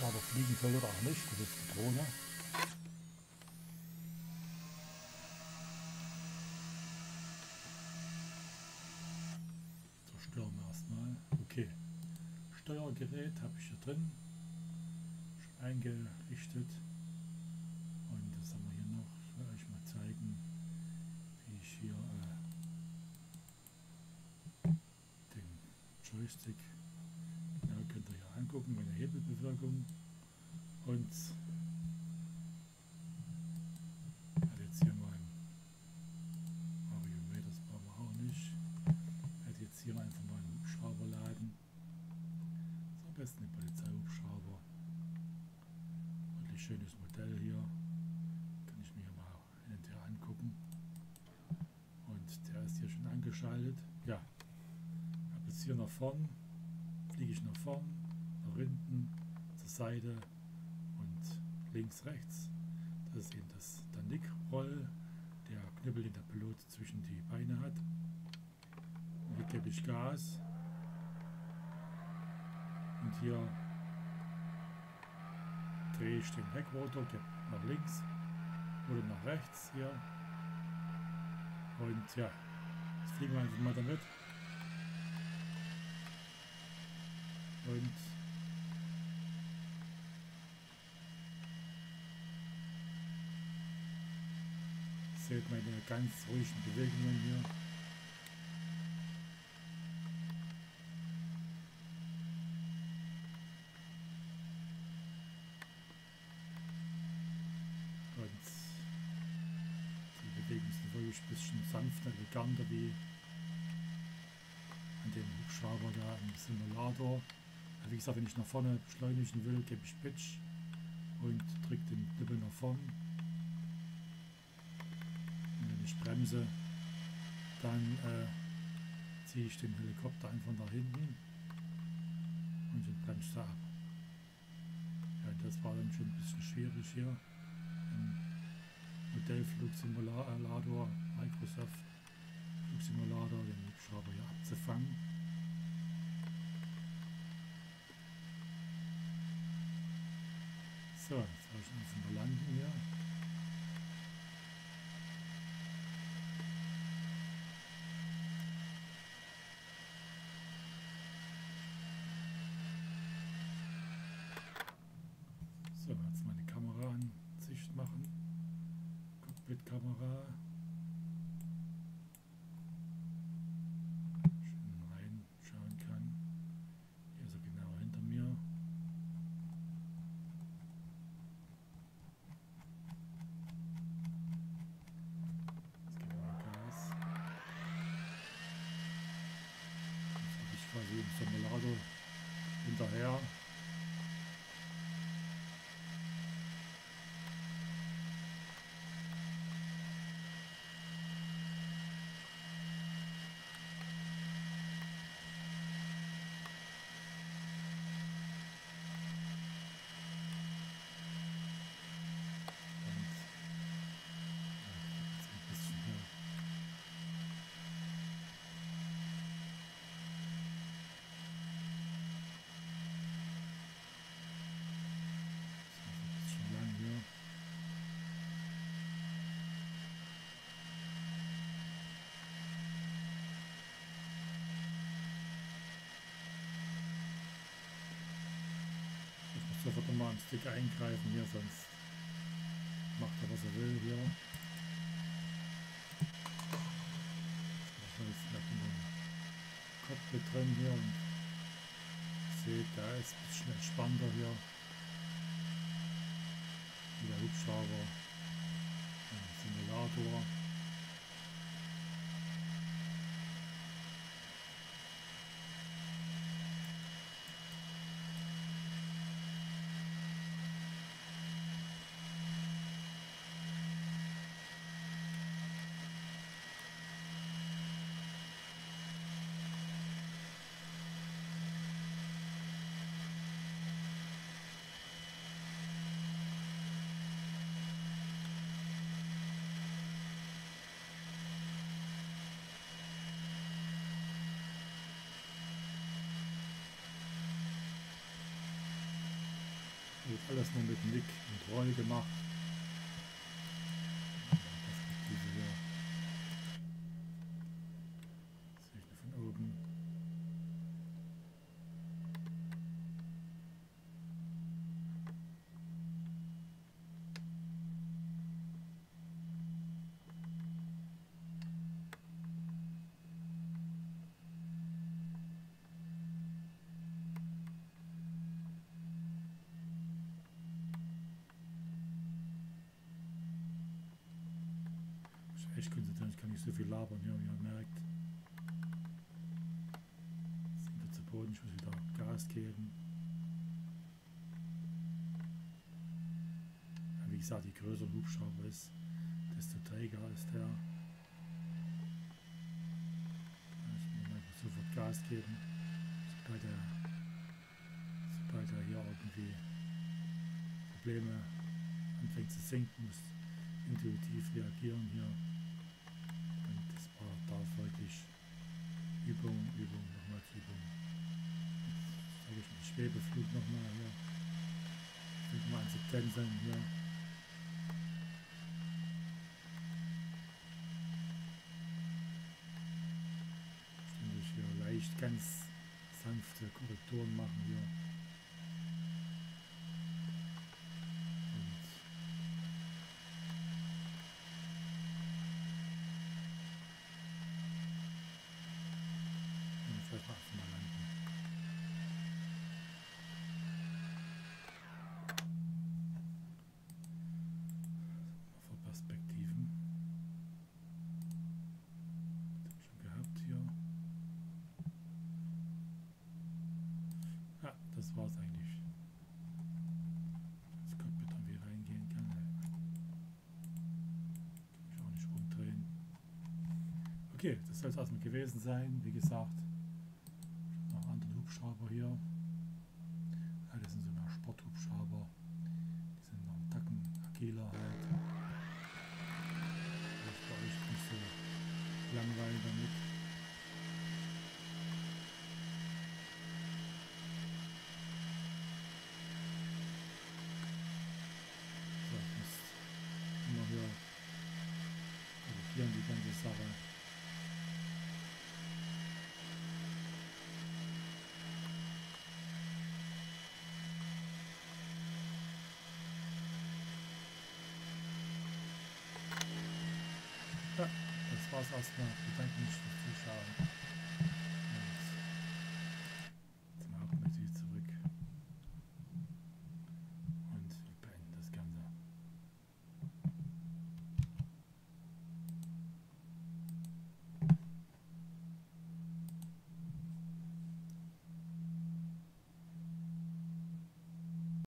Hubschrauber fliegen soll oder auch nicht. Das ist die Drohne. Zerstören wir erstmal. Okay. Steuergerät habe ich hier drin. Schon eingerichtet. Und das haben wir hier noch. Ich will euch mal zeigen, wie ich hier den Joystick, genau, könnt ihr hier angucken, meine Hebelbewirkung. Und hat jetzt hier mal ein Variometer, das brauchen wir auch nicht. Hat jetzt hier einfach mal einen Hubschrauber laden. Das ist am besten ein Polizeihubschrauber. Wirklich schönes Modell hier. Kann ich mir mal hinterher angucken. Und der ist hier schon angeschaltet. Ja, habe jetzt hier nach vorn, fliege ich nach vorn, nach hinten, zur Seite und links, rechts. Das ist eben der Nickroll, der Knüppel, den der Pilot zwischen die Beine hat. Und hier gebe ich Gas. Und hier drehe ich den Heckrotor, gebe nach links oder nach rechts hier. Und ja, jetzt fliegen wir einfach mal damit. Und seht meine ganz ruhigen Bewegungen hier. Und die Bewegungen sind wirklich ein bisschen sanfter, eleganter wie an dem Hubschrauber da im Simulator. Wie gesagt, wenn ich nach vorne beschleunigen will, gebe ich Pitch und drücke den Knüppel nach vorn. Und wenn ich bremse, dann ziehe ich den Helikopter einfach nach hinten und dann bremst er ab. Ja, das war dann schon ein bisschen schwierig hier im Modellflugsimulator, Microsoft Flugsimulator, den Hubschrauber hier abzufangen. So, jetzt soll ich einfach mal landen hier. So, jetzt meine Kameraansicht machen. Cockpit-Kamera. Schön reinschauen kann. Hier so genau hinter mir. Jetzt geben wir Gas. Jetzt habe ich quasi im Simulator hinterher. Sofort mal am Stick eingreifen hier, sonst macht er was er will hier. Jetzt bleibt in dem Cockpit drin hier und seht, da ist ein bisschen entspannter hier. Wie der Hubschrauber im Simulator. wird alles nur mit Nick und Roy gemacht. Perspektive hier. Das sehe ich nur von oben. Echt konzentrieren, ich kann nicht so viel labern hier, wie ihr merkt. Sind wir zu Boden, ich muss wieder Gas geben. Ja, wie gesagt, je größer ein Hubschrauber ist, desto träger ist der. Ich muss mal sofort Gas geben, sobald er hier irgendwie Probleme anfängt zu sinken, muss intuitiv reagieren hier. Und das darf wirklich Übung, nochmals Übung. Jetzt zeige ich den Schwebeflug nochmal hier. Fängt mal an zu tänzeln hier. Ständig hier leicht, ganz sanfte Korrekturen machen hier. Vielleicht mal landen. Vor Perspektiven. Das habe ich schon gehabt hier. Ja, das war's eigentlich. Das Cockpit dann wieder reingehen kann. Kann ich auch nicht rumdrehen. Okay, das soll es erstmal gewesen sein. Wie gesagt, noch andere Hubschrauber hier. Ja, das sind so mehr Sporthubschrauber. Die sind noch einen Tacken agiler halt. Das war echt nicht so langweilig damit. So, ich muss immer hier korrigieren die ganze Sache. Ja, das war's erstmal. Ich bedanke mich fürs Zuschauen.